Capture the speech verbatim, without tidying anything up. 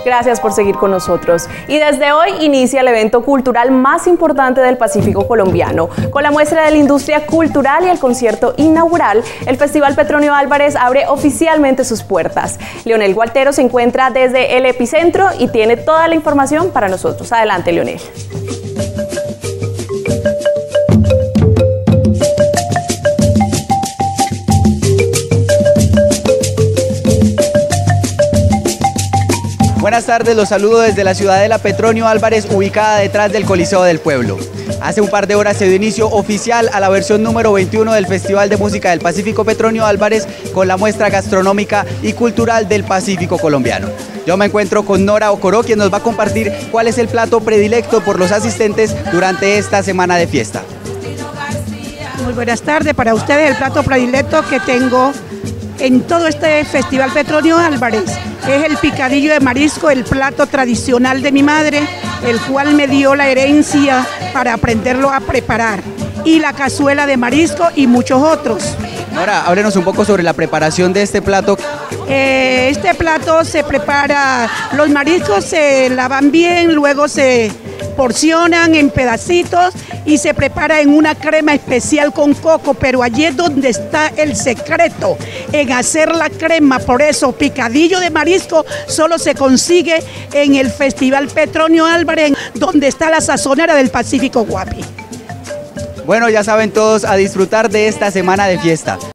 Gracias por seguir con nosotros. Y desde hoy inicia el evento cultural más importante del Pacífico colombiano. Con la muestra de la industria cultural y el concierto inaugural, el Festival Petronio Álvarez abre oficialmente sus puertas. Leonel Gualtero se encuentra desde el epicentro y tiene toda la información para nosotros. Adelante, Leonel. Buenas tardes, los saludo desde la ciudadela Petronio Álvarez, ubicada detrás del Coliseo del Pueblo. Hace un par de horas se dio inicio oficial a la versión número veintiuno del Festival de Música del Pacífico Petronio Álvarez con la muestra gastronómica y cultural del Pacífico colombiano. Yo me encuentro con Nora Ocoró, quien nos va a compartir cuál es el plato predilecto por los asistentes durante esta semana de fiesta. Muy buenas tardes, para ustedes el plato predilecto que tengo en todo este Festival Petronio Álvarez es el picadillo de marisco, el plato tradicional de mi madre, el cual me dio la herencia para aprenderlo a preparar, y la cazuela de marisco y muchos otros. Ahora, háblenos un poco sobre la preparación de este plato. Eh, este plato se prepara, los mariscos se lavan bien, luego se porcionan en pedacitos y se prepara en una crema especial con coco, pero allí es donde está el secreto, en hacer la crema. Por eso picadillo de marisco solo se consigue en el Festival Petronio Álvarez, donde está la sazonera del Pacífico Guapi. Bueno, ya saben todos, a disfrutar de esta semana de fiesta.